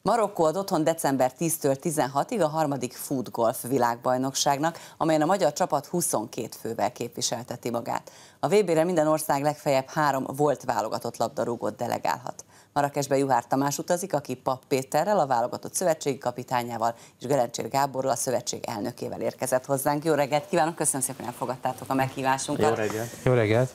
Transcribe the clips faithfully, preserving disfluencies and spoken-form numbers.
Marokkó ad otthon december tíztől tizenhatig a harmadik Food Golf világbajnokságnak, amelyen a magyar csapat huszonkét fővel képviselteti magát. A vé bére minden ország legfeljebb három volt válogatott labdarúgót delegálhat. Marrákesbe Juhár Tamás utazik, aki Papp Péterrel, a válogatott szövetségi kapitányával és Gerencsér Gáborral, a szövetség elnökével érkezett hozzánk. Jó reggelt kívánok, köszönöm szépen, hogy elfogadtátok a meghívásunkat. Jó reggelt! Jó reggelt!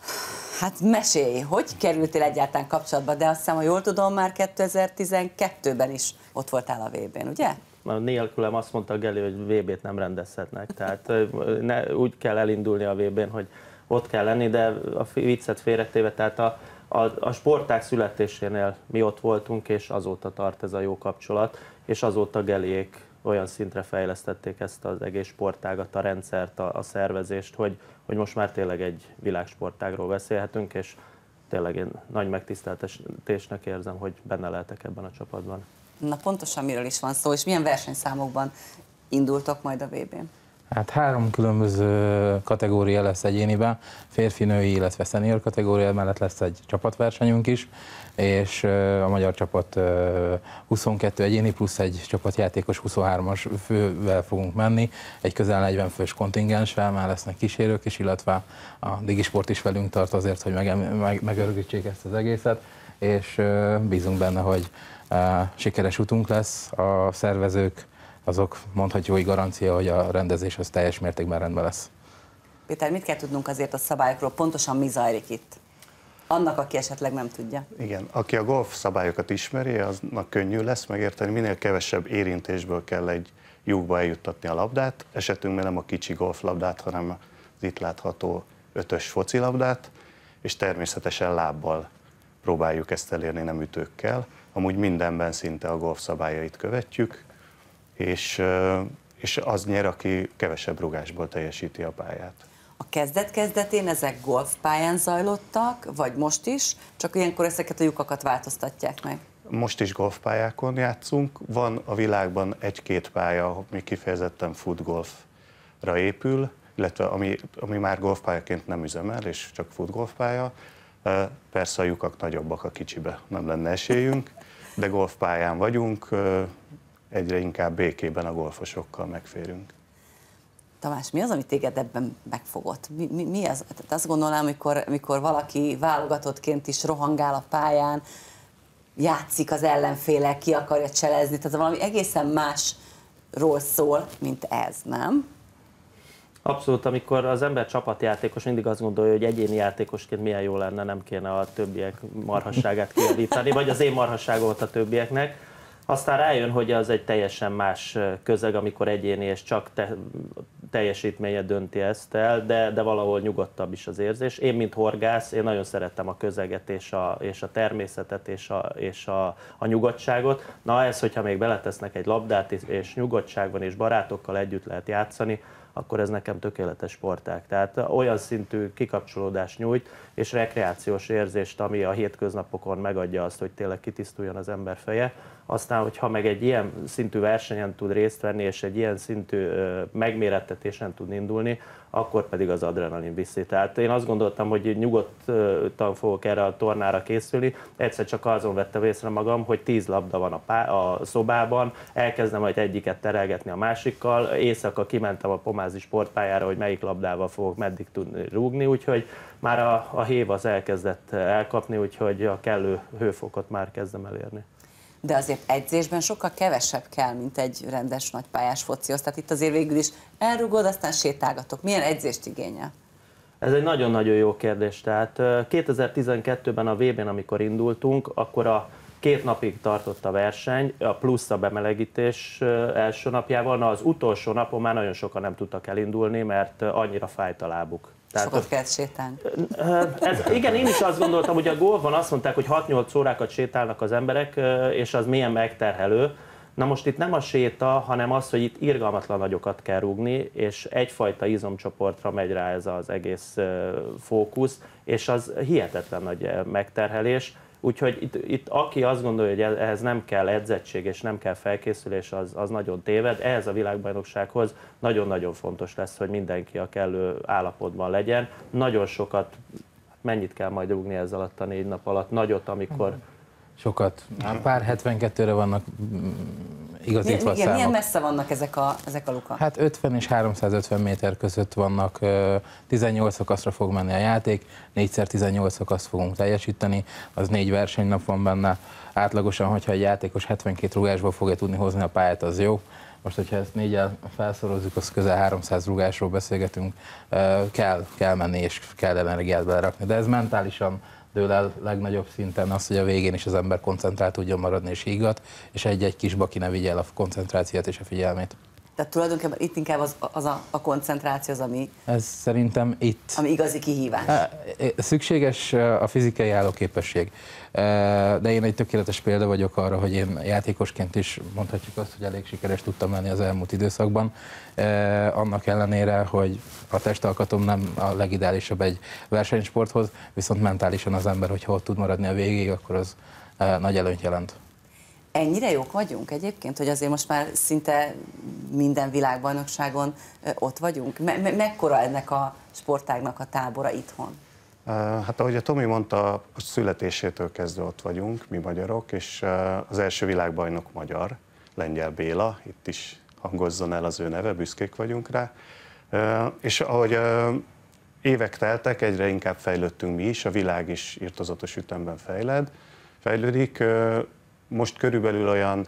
Hát mesélj, hogy kerültél egyáltalán kapcsolatba, de azt hiszem, ha jól tudom, már kétezer-tizenkettőben is ott voltál a vé bén, ugye? Na, nélkülem azt mondta Geli, hogy vé bét nem rendezhetnek, tehát ne, úgy kell elindulni a vé bén, hogy ott kell lenni, de a viccet félretéve, tehát a, a, a sportág születésénél mi ott voltunk, és azóta tart ez a jó kapcsolat, és azóta Geliék olyan szintre fejlesztették ezt az egész sportágat, a rendszert, a, a szervezést, hogy, hogy most már tényleg egy világsportágról beszélhetünk, és tényleg én nagy megtiszteltetésnek érzem, hogy benne lehetek ebben a csapatban. Na pontosan miről is van szó, és milyen versenyszámokban indultok majd a vé bén? Hát három különböző kategória lesz egyéniben, férfi, női, illetve szenior kategória mellett lesz egy csapatversenyünk is, és a magyar csapat huszonkettő egyéni plusz egy csapatjátékos huszonhármas fővel fogunk menni, egy közel negyven fős kontingenssel, már lesznek kísérők is, illetve a Digisport is velünk tart azért, hogy meg, meg, megörökítsék ezt az egészet, és bízunk benne, hogy sikeres utunk lesz, a szervezők azok mondhatjuk, hogy garancia, hogy a rendezés az teljes mértékben rendben lesz. Péter, mit kell tudnunk azért a szabályokról, pontosan mi zajlik itt? Annak, aki esetleg nem tudja. Igen, aki a golf szabályokat ismeri, aznak könnyű lesz megérteni, minél kevesebb érintésből kell egy lyukba eljuttatni a labdát. Esetünkben nem a kicsi golflabdát, hanem az itt látható ötös focilabdát, és természetesen lábbal próbáljuk ezt elérni, nem ütőkkel. Amúgy mindenben szinte a golf szabályait követjük, és, és az nyer, aki kevesebb rugásból teljesíti a pályát. A kezdet-kezdetén ezek golfpályán zajlottak, vagy most is, csak ilyenkor ezeket a lyukakat változtatják meg? Most is golfpályákon játszunk, van a világban egy-két pálya, ami kifejezetten futgolfra épül, illetve ami, ami már golfpályaként nem üzemel, és csak futgolfpálya. Persze a lyukak nagyobbak, a kicsibe nem lenne esélyünk, de golfpályán vagyunk, egyre inkább békében a golfosokkal megférünk. Tamás, mi az, ami téged ebben megfogott? Mi, mi, mi az? Tehát azt gondolom, amikor, amikor valaki válogatottként is rohangál a pályán, játszik az ellenféle, ki akarja cselezni, tehát valami egészen másról szól, mint ez, nem? Abszolút, amikor az ember csapatjátékos, mindig azt gondolja, hogy egyéni játékosként milyen jó lenne, nem kéne a többiek marhasságát kijavítani, vagy az én marhasságomat a többieknek. Aztán rájön, hogy az egy teljesen más közeg, amikor egyéni és csak te, teljesítménye dönti ezt el, de, de valahol nyugodtabb is az érzés. Én, mint horgász, én nagyon szerettem a közeget és a, és a természetet és, a, és a, a nyugodtságot. Na ez, hogyha még beletesznek egy labdát, és nyugodtságban és barátokkal együtt lehet játszani, akkor ez nekem tökéletes sportág. Tehát olyan szintű kikapcsolódást nyújt, és rekreációs érzést, ami a hétköznapokon megadja azt, hogy tényleg kitisztuljon az ember feje. Aztán, hogyha meg egy ilyen szintű versenyen tud részt venni, és egy ilyen szintű megmérettetésen tud indulni, akkor pedig az adrenalin viszi. Tehát én azt gondoltam, hogy nyugodtan fogok erre a tornára készülni, egyszer csak azon vettem észre magam, hogy tíz labda van a, pá- a szobában, elkezdem majd egyiket terelgetni a másikkal, éjszaka kimentem a pomázi sportpályára, hogy melyik labdával fogok meddig tudni rúgni, úgyhogy már a, a hév az elkezdett elkapni, úgyhogy a kellő hőfokot már kezdem elérni. De azért edzésben sokkal kevesebb kell, mint egy rendes nagypályás focihoz. Tehát itt azért végül is elrugod, aztán sétálgatok. Milyen edzést igényel? Ez egy nagyon-nagyon jó kérdés. Tehát kétezer-tizenkettőben a vé bén, amikor indultunk, akkor a két napig tartott a verseny, a plusz a bemelegítés első napjával. Na, az utolsó napon már nagyon sokan nem tudtak elindulni, mert annyira fájt a lábuk. Tehát sokat kellett sétálni. Ez, igen, én is azt gondoltam, hogy a golfban azt mondták, hogy hat-nyolc órákat sétálnak az emberek, és az milyen megterhelő. Na most itt nem a séta, hanem az, hogy itt irgalmatlan nagyokat kell rúgni, és egyfajta izomcsoportra megy rá ez az egész fókusz, és az hihetetlen nagy megterhelés. Úgyhogy itt, itt aki azt gondolja, hogy ehhez nem kell edzettség és nem kell felkészülés, az, az nagyon téved. Ehhez a világbajnoksághoz nagyon-nagyon fontos lesz, hogy mindenki a kellő állapotban legyen. Nagyon sokat, mennyit kell majd rúgni ez alatt a négy nap alatt, nagyot, amikor Sokat. Pár hetvenkettőre vannak igazítva a Igen, számok. milyen messze vannak ezek a, ezek a lukak? Hát ötven és háromszázötven méter között vannak, tizennyolc szakaszra fog menni a játék, négyszer tizennyolc szakaszt fogunk teljesíteni, az négy versenynap van benne. Átlagosan, hogyha egy játékos hetvenkét rugásból fogja tudni hozni a pályát, az jó. Most, hogyha ezt négyel felszorozzuk, az közel háromszáz rugásról beszélgetünk, kell, kell menni és kell energiát belerakni, de ez mentálisan dől el legnagyobb szinten az, hogy a végén is az ember koncentrált tudjon maradni és higgadt, és egy-egy kis baki ne vigye el a koncentrációt és a figyelmét. Tehát tulajdonképpen itt inkább az, az a, a koncentráció az, ami, Ez szerintem itt. ami igazi kihívás. Szükséges a fizikai állóképesség, de én egy tökéletes példa vagyok arra, hogy én játékosként is mondhatjuk azt, hogy elég sikeres tudtam lenni az elmúlt időszakban. Annak ellenére, hogy a testalkatom nem a legideálisabb egy versenysporthoz, viszont mentálisan az ember, hogyha ott tud maradni a végéig, akkor az nagy előnyt jelent. Ennyire jók vagyunk egyébként, hogy azért most már szinte minden világbajnokságon ott vagyunk? Me- me- mekkora ennek a sportágnak a tábora itthon? Hát ahogy a Tomi mondta, a születésétől kezdve ott vagyunk, mi magyarok, és az első világbajnok magyar, Lengyel Béla, itt is hangozzon el az ő neve, büszkék vagyunk rá. És ahogy évek teltek, egyre inkább fejlődtünk mi is, a világ is irtózatos ütemben fejled, fejlődik. Most körülbelül olyan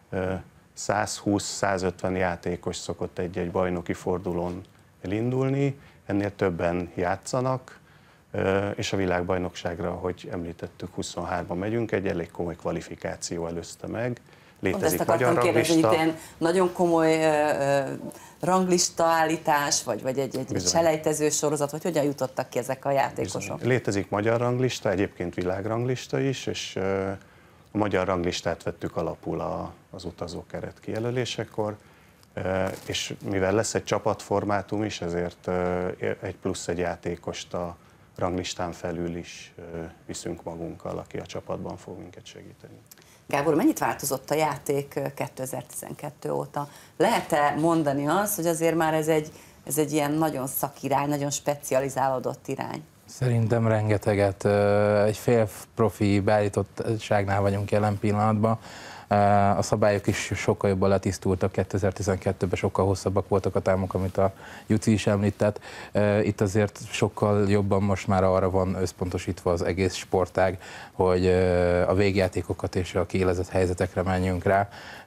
százhúsz-százötven játékos szokott egy-egy bajnoki fordulón elindulni, ennél többen játszanak, és a világbajnokságra, ahogy említettük, huszonhárman megyünk, egy elég komoly kvalifikáció előzte meg. Létezik ezt akartam magyar kérdezni, ranglista. hogy nagyon komoly uh, ranglista állítás, vagy, vagy egy, egy selejtező sorozat, vagy hogyan jutottak ki ezek a játékosok? Bizony. Létezik magyar ranglista, egyébként világranglista is, és uh, a magyar ranglistát vettük alapul a, az utazókeret kijelölésekor, uh, és mivel lesz egy csapatformátum is, ezért uh, egy plusz egy játékost a ranglistán felül is uh, viszünk magunkkal, aki a csapatban fog minket segíteni. Gábor, mennyit változott a játék kétezer-tizenkettő óta? Lehet-e mondani azt, hogy azért már ez egy, ez egy ilyen nagyon szakirány, nagyon specializálódott irány? Szerintem rengeteget. Egy fél profi beállítottságnál vagyunk jelen pillanatban. A szabályok is sokkal jobban letisztultak, kétezer-tizenkettőben sokkal hosszabbak voltak a támok, amit a Juci is említett. Itt azért sokkal jobban most már arra van összpontosítva az egész sportág, hogy a végjátékokat és a kiélezett helyzetekre menjünk rá.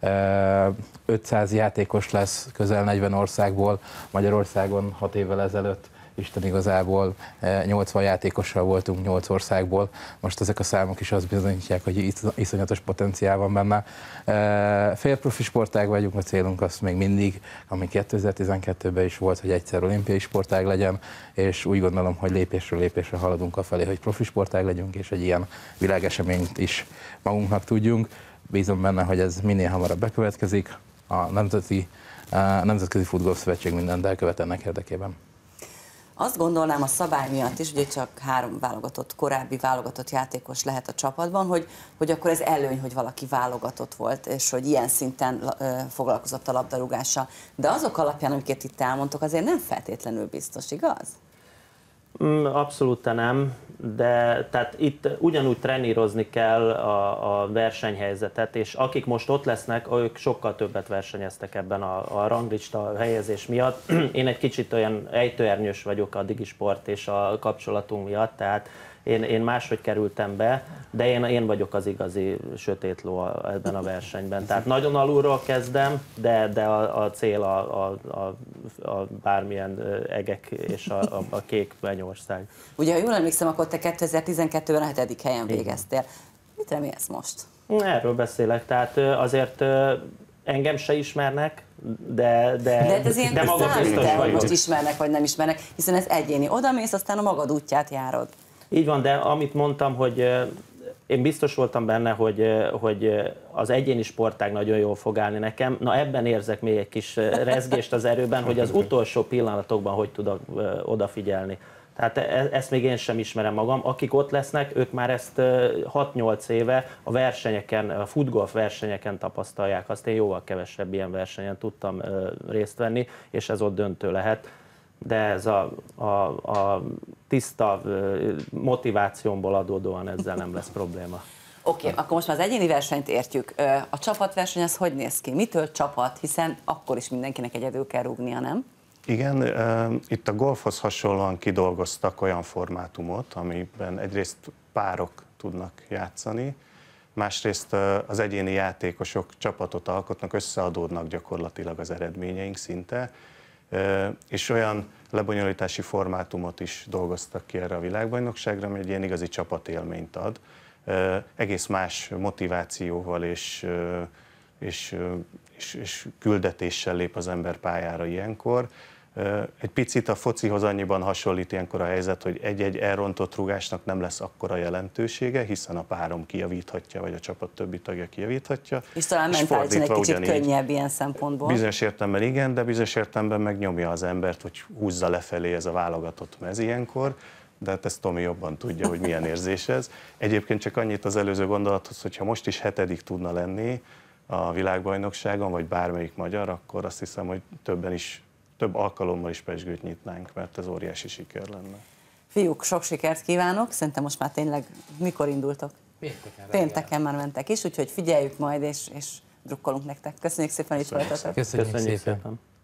ötszáz játékos lesz közel negyven országból, Magyarországon hat évvel ezelőtt. Isten igazából nyolcvan játékossal voltunk nyolc országból, most ezek a számok is azt bizonyítják, hogy iszonyatos potenciál van benne. Félprofi sportág vagyunk, a célunk az még mindig, ami kétezer-tizenkettőben is volt, hogy egyszer olimpiai sportág legyen, és úgy gondolom, hogy lépésről lépésre haladunk afelé, hogy profi sportág legyünk, és egy ilyen világeseményt is magunknak tudjunk. Bízom benne, hogy ez minél hamarabb bekövetkezik. A Nemzeti, a Nemzetközi Futgolfszövetség mindent elkövet ennek érdekében. Azt gondolnám a szabály miatt is, hogy csak három válogatott, korábbi válogatott játékos lehet a csapatban, hogy, hogy akkor ez előny, hogy valaki válogatott volt, és hogy ilyen szinten uh, foglalkozott a labdarúgással. De azok alapján, amiket itt elmondtok, azért nem feltétlenül biztos, igaz? Abszolút nem, de tehát itt ugyanúgy trenírozni kell a, a versenyhelyzetet, és akik most ott lesznek, ők sokkal többet versenyeztek ebben a, a ranglista helyezés miatt. Én egy kicsit olyan ejtőernyős vagyok a digisport és a kapcsolatunk miatt, tehát én, én máshogy kerültem be, de én, én vagyok az igazi sötét ló ebben a versenyben. Tehát nagyon alulról kezdem, de, de a, a cél a, a, a, a bármilyen egek és a, a, a kék mennyország. Ugye, ha jól emlékszem, akkor te kétezer-tizenkettőben a hetedik helyen végeztél. Mit remélsz most? Erről beszélek, tehát azért engem se ismernek, de, de, De hát ez ilyen de magabiztos hogy vagyok. most ismernek vagy nem ismernek, hiszen ez egyéni. Odamész, aztán a magad útját járod. Így van, de amit mondtam, hogy én biztos voltam benne, hogy, hogy az egyéni sportág nagyon jól fog állni nekem. Na ebben érzek még egy kis rezgést az erőben, hogy az utolsó pillanatokban hogy tudok odafigyelni. Tehát ezt még én sem ismerem magam. Akik ott lesznek, ők már ezt hat-nyolc éve a versenyeken, a futgolf versenyeken tapasztalják. Azt én jóval kevesebb ilyen versenyen tudtam részt venni, és ez ott döntő lehet. De ez a, a, a tiszta motivációmból adódóan ezzel nem lesz probléma. Oké, okay, akkor most már az egyéni versenyt értjük. A csapatverseny az hogy néz ki? Mitől csapat? Hiszen akkor is mindenkinek egyedül kell rúgnia, nem? Igen, itt a golfhoz hasonlóan kidolgoztak olyan formátumot, amiben egyrészt párok tudnak játszani, másrészt az egyéni játékosok csapatot alkotnak, összeadódnak gyakorlatilag az eredményeink szinte, és olyan lebonyolítási formátumot is dolgoztak ki erre a világbajnokságra, ami egy ilyen igazi csapatélményt ad. Egész más motivációval és, és, és, és küldetéssel lép az ember pályára ilyenkor. Egy picit a focihoz annyiban hasonlít ilyenkor a helyzet, hogy egy-egy elrontott rúgásnak nem lesz akkora jelentősége, hiszen a párom kijavíthatja, vagy a csapat többi tagja kijavíthatja. És talán mentálisan egy kicsit ugyanígy, könnyebb ilyen szempontból. Bizonyos értelemben igen, de bizonyos értelemben megnyomja az embert, hogy húzza lefelé ez a válogatott mez ilyenkor, de hát ezt Tomi jobban tudja, hogy milyen érzés ez. Egyébként csak annyit az előző gondolathoz, hogyha most is hetedik tudna lenni a világbajnokságon, vagy bármelyik magyar, akkor azt hiszem, hogy többen is több alkalommal is pezsgőt nyitnánk, mert ez óriási siker lenne. Fiúk, sok sikert kívánok, szerintem most már tényleg mikor indultok? Pénteken. Pénteken már mentek is, úgyhogy figyeljük majd, és, és drukkolunk nektek. Köszönjük szépen, hogy itt voltatok. Köszönjük, Köszönjük szépen. szépen.